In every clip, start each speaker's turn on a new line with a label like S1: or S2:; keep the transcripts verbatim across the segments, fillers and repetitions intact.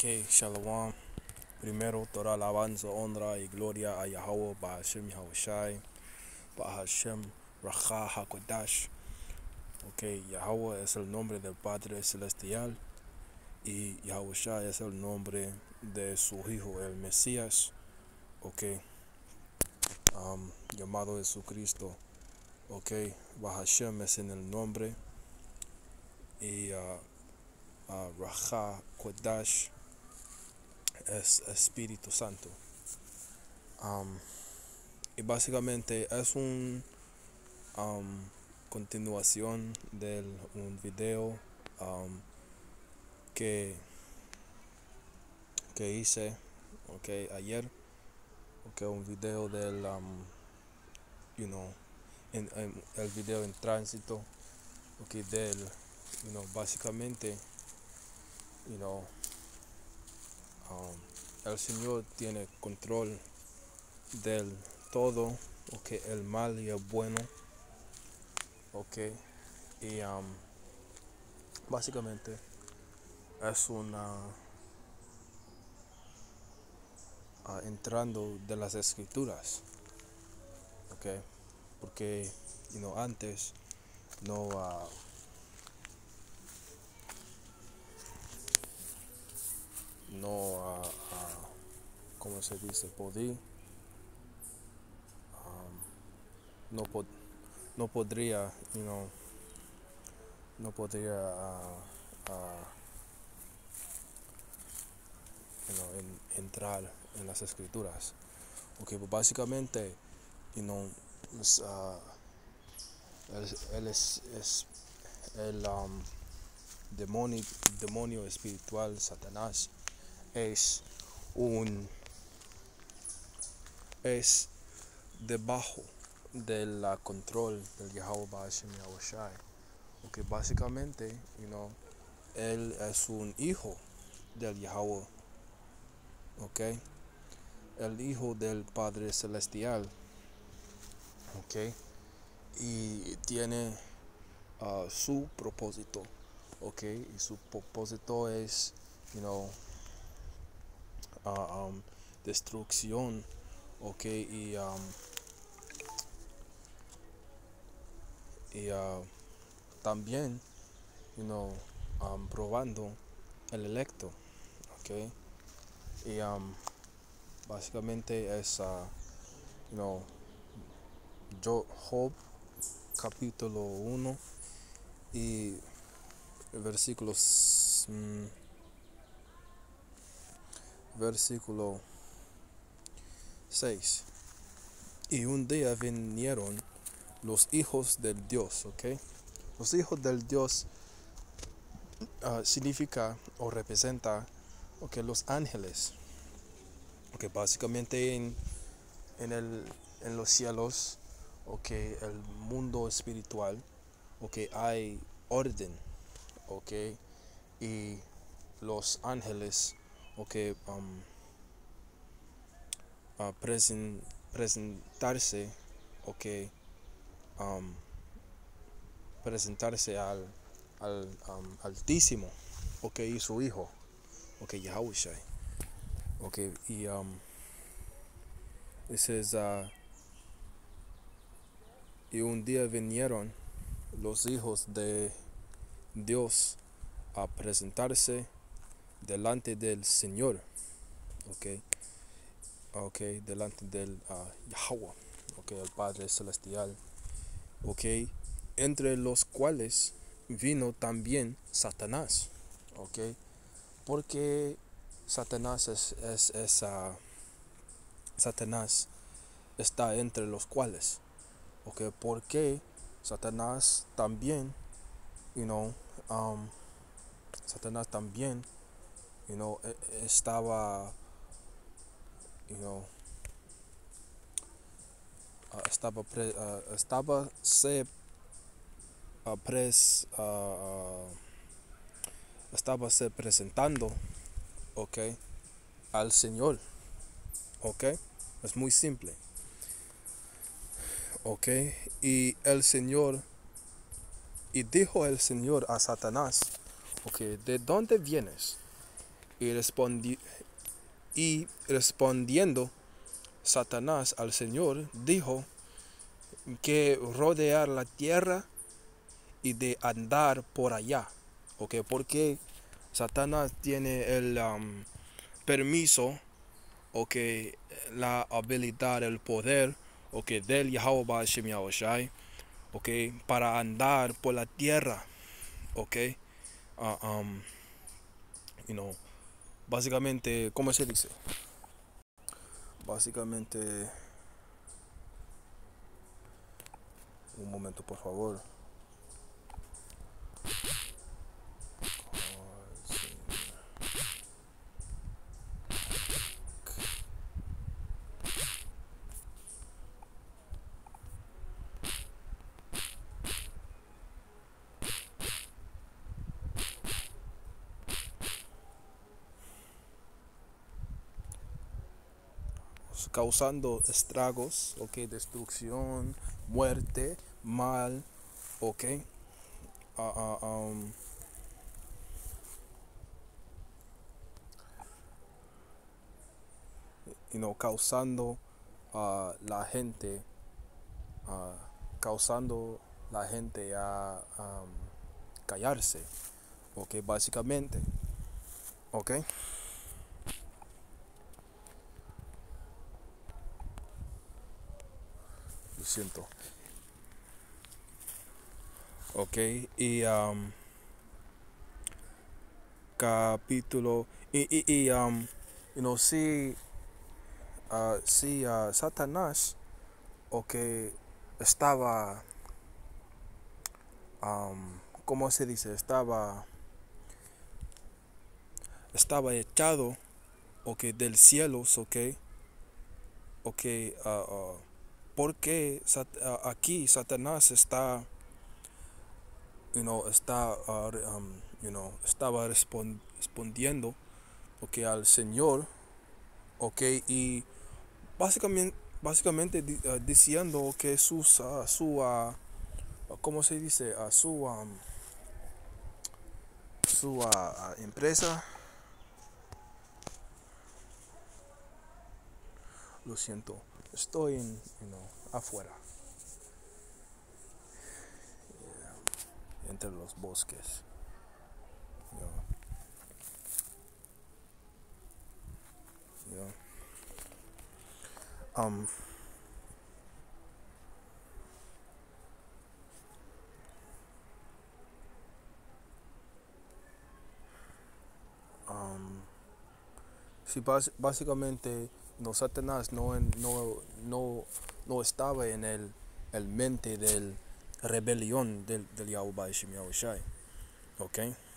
S1: Ok, Shalom. Primero, toda alabanza, honra y gloria a Yahweh, Bahashem Yahushai, Bahashem Raja Hakodash. Ok, Yahweh es el nombre del Padre Celestial y Yahushai es el nombre de su Hijo, el Mesías. Ok, um, llamado Jesucristo. Ok, Bahashem es en el nombre y uh, uh, Raja Kodash es Espíritu Santo. Um, y básicamente es un um, continuación de un video um, que, que hice okay, ayer. Okay, un video del um, you know, en, en, el video en tránsito, okay, del you know, básicamente you know, um, el Señor tiene control del todo, okay, el mal y el bueno, okay, y um, básicamente es una uh, entrando de las escrituras, okay, porque you know, antes no uh, no uh, uh, como se dice podí um, no pod no podría you know no podría uh, uh, you know, en, entrar en las escrituras, okay, pues básicamente you know es, uh, él, él es, es el um, demonio demonio espiritual Satanás es un es debajo del uh, control del Yahweh Bahashem Yahushai, porque básicamente you know, él es un hijo del Yahweh, okay, el hijo del Padre Celestial, okay, y tiene uh, su propósito, okay, y su propósito es you know uh, um, destrucción, okay, y um, y uh, también you know um, probando el electo, okay, y um, básicamente es uh, you know Job capítulo uno y versículos mm, versículo seis. Y un día vinieron los hijos del Dios, okay, los hijos del Dios uh, significa o representa okay, los ángeles, okay, básicamente en, en, el, en los cielos, okay, el mundo espiritual, okay, hay orden, okay, y los ángeles, okay, um, uh, present, presentarse, okay, um, presentarse al, al um, Altísimo, okay, y su hijo, okay, Yahushai, okay, y um, ese es uh, y un día vinieron los hijos de Dios a presentarse delante del Señor, okay, okay, delante del uh, Yahweh, okay, el Padre Celestial, okay, entre los cuales vino también Satanás, okay, porque Satanás es, es, es uh, Satanás está entre los cuales, okay, porque Satanás también, you know, um, Satanás también, you know, estaba, you know, uh, estaba, pre, uh, estaba se uh, pres, uh, uh, estaba se presentando, okay, al Señor, okay, es muy simple, okay, y el Señor, y dijo el Señor a Satanás, okay, ¿de dónde vienes? y, respondi y respondiendo Satanás al Señor, dijo que rodear la tierra y de andar por allá. ¿Ok? Porque Satanás tiene el um, permiso, o que la habilidad, el poder, o que del Yahweh Hashem Yahushai, ok, para andar por la tierra, ok, uh, um, you know, básicamente, ¿cómo se dice? Básicamente, un momento por favor. Causando estragos, ok, destrucción, muerte, mal, ok, uh, uh, um, you know, causando uh, la gente, uh, causando la gente a um, callarse, ok, básicamente, ok. Lo siento. Ok, y um, capítulo, y, y, y um, you know, si, uh, si uh, Satanás, ok, estaba, um, ¿cómo se dice? Estaba, estaba echado, ok, del cielo, ok, ok, uh, uh, porque sat, uh, aquí Satanás está, you know, está, uh, um, you know, estaba respond, respondiendo, ok, al Señor, ok, y básicamente, básicamente uh, diciendo que sus, uh, su, uh, ¿cómo se dice? Uh, su, um, su uh, uh, empresa, lo siento, estoy en, you know, afuera, entre los bosques. You know, you know. Um, um, sí, bas básicamente no, Satanás no, no, no, no estaba en el, el mente del rebelión del, del Yahuwah Hashem Yahushai, ok.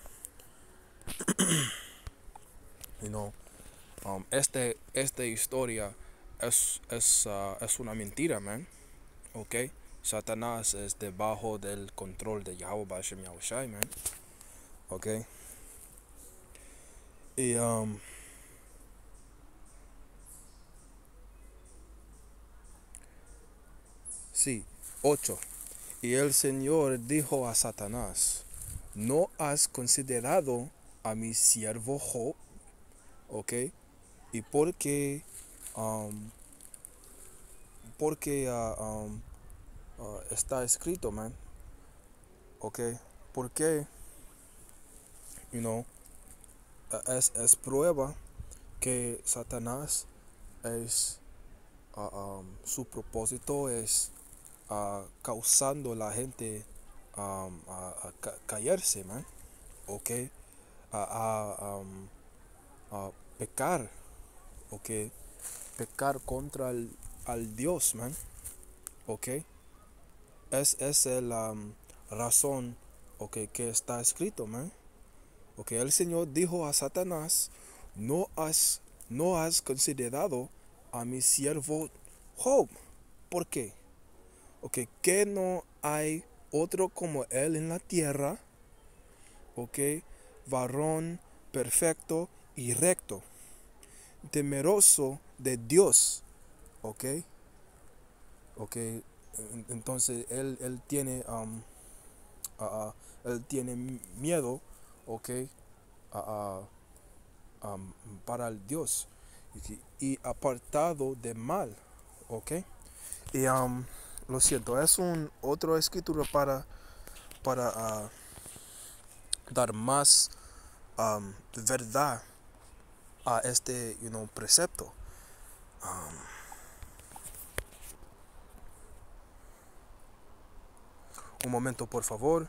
S1: You know, um, este, esta historia es, es, uh, es una mentira, man, ok. Satanás es debajo del control de Yahuwah Hashem Yahushai, man, ok. Y um, sí, ocho. Y el Señor dijo a Satanás: ¿no has considerado a mi siervo Job? ¿Ok? Y porque, um, porque uh, um, uh, está escrito, man. ¿Ok? Porque, you know, es, es prueba que Satanás es, uh, um, su propósito es uh, causando la gente um, a, a ca caerse, man. ¿Ok? A, a, um, a pecar, ok, pecar contra el al Dios, man, ok, es, es la um, razón, ok, que está escrito, man, ok. El Señor dijo a Satanás: no has, no has considerado a mi siervo Job. ¿Por qué? Ok, que no hay otro como él en la tierra, ok, varón perfecto y recto, temeroso de Dios, ok, ok. Entonces él, él tiene um, uh, uh, él tiene miedo, ok, a, um, para el Dios y, y apartado de mal, ¿ok? Y um, lo siento, es un otro escritura para, para uh, dar más um, verdad a este you know, precepto. Um, un momento, por favor.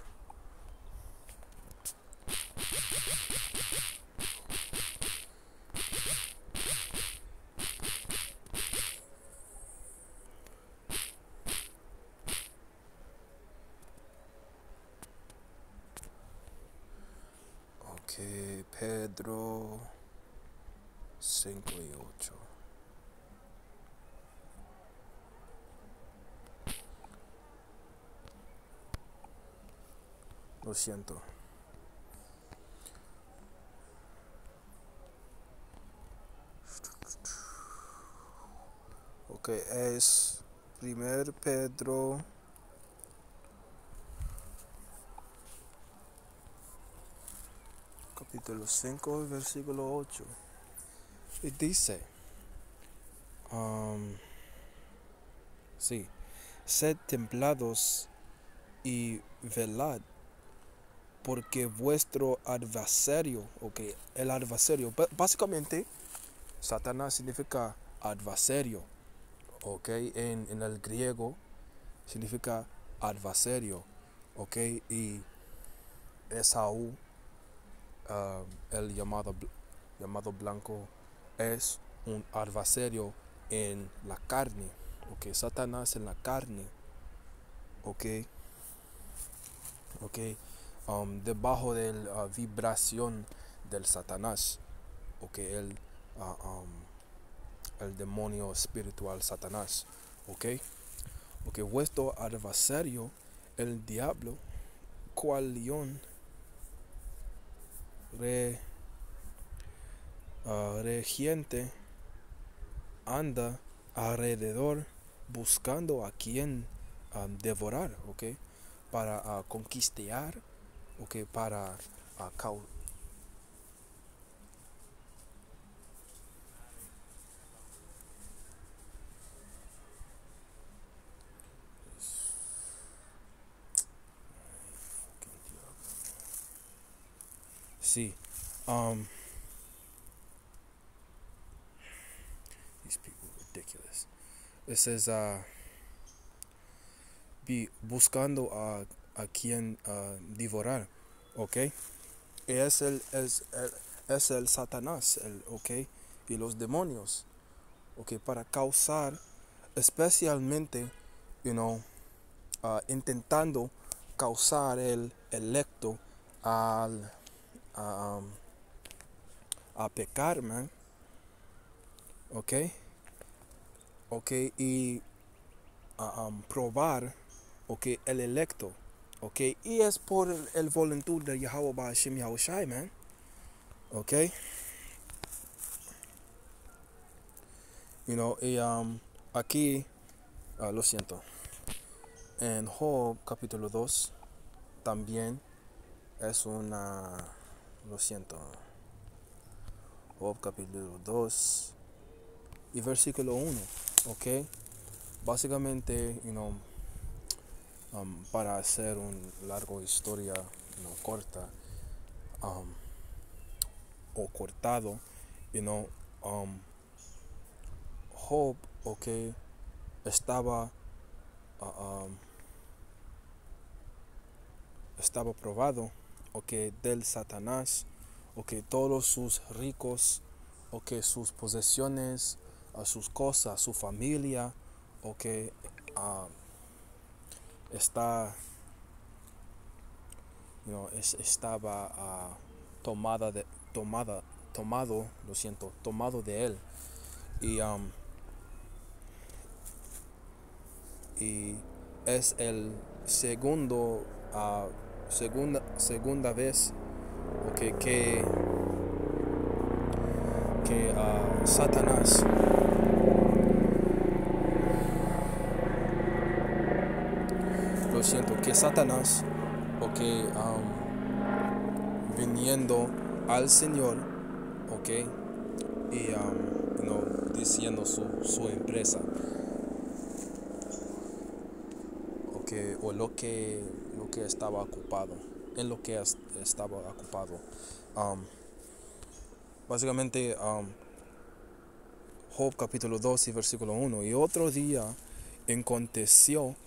S1: Ok, Pedro cinco y ocho. Lo siento. Ok, es primer Pedro capítulo cinco, versículo ocho. Y dice, um, sí, sed templados y velad, porque vuestro adversario, ok, el adversario, básicamente, Satanás significa adversario, ok, en, en el griego significa adversario, ok, y Esaú, uh, el llamado, llamado blanco, es un adversario en la carne, ok, Satanás en la carne, ok, ok, um, debajo de la uh, vibración del Satanás, ok, el, uh, um, el demonio espiritual Satanás, ok, ok, vuestro adversario, el diablo, cual león re, uh, regiente, anda alrededor buscando a quien um, devorar, ok, para uh, conquistar, ok, para uh, causar. Sí, um, these people are ridiculous. It says, uh, be buscando a, a quien uh, devorar, ok. Y es el, es el, es el Satanás, el, ok, y los demonios, ok, para causar, especialmente, you know, uh, intentando causar el electo al, a, um, a pecar, man, ok, ok, y uh, um, probar, ok, el electo, ok, y es por el, el voluntad de Yahweh Ba'ashim Yahushai, man, ok, you know, y um, aquí, uh, lo siento, en Job capítulo dos, también es una, lo siento, Job capítulo dos y versículo uno, ok, básicamente, you know, um, para hacer una larga historia, you know, corta, um, o cortado, you know, um, Job, ok, estaba, uh, um, estaba probado, ok, del Satanás, ok, todos sus ricos, ok, sus posesiones, uh, sus cosas, su familia, ok, uh, está, you know, es, estaba uh, tomada de, tomada, tomado, lo siento, tomado de él. Y, um, y es el segundo, uh, segunda, segunda vez, okay, que, que uh, Satanás lo siento, que Satanás, ok, um, viniendo al Señor, ok, ok, y um, you know, diciendo su, su empresa, okay, o lo que lo que estaba ocupado, en lo que es, estaba ocupado. Um, básicamente, um, Job capítulo dos y versículo uno. Y otro día aconteció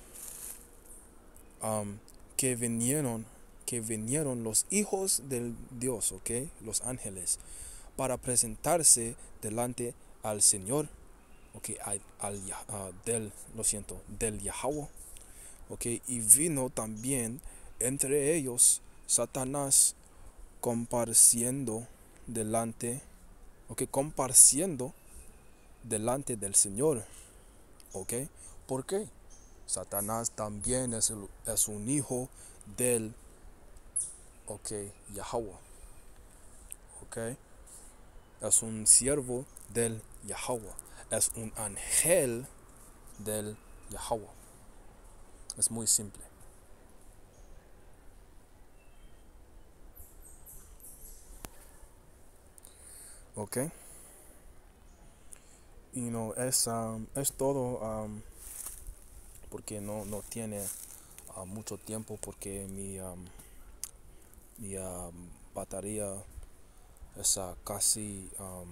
S1: um, que vinieron que vinieron los hijos del Dios, ok, los ángeles, para presentarse delante al Señor, ok, al, al uh, del, lo siento, del Yahweh, ok, y vino también entre ellos Satanás compareciendo delante, ok, compareciendo delante del Señor, ok. ¿Por qué? Satanás también es, el, es un hijo del, ok, Yahweh, ok, es un siervo del Yahweh, es un ángel del Yahweh. Es muy simple. Ok. Y no es, um, es todo, um, porque no, no tiene uh, mucho tiempo, porque mi, um, mi um, batería está casi um,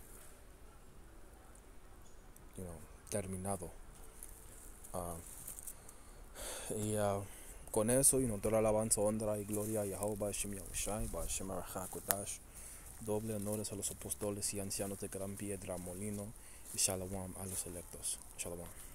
S1: you know, terminado. Uh, y uh, con eso, y no toda alabanza, honra y gloria a Yahweh, Bashem Yahushai, Bashem Arahakodash. Doble honores a los apóstoles y ancianos de Gran Piedra Molino, y Shalom a los electos. Shalom.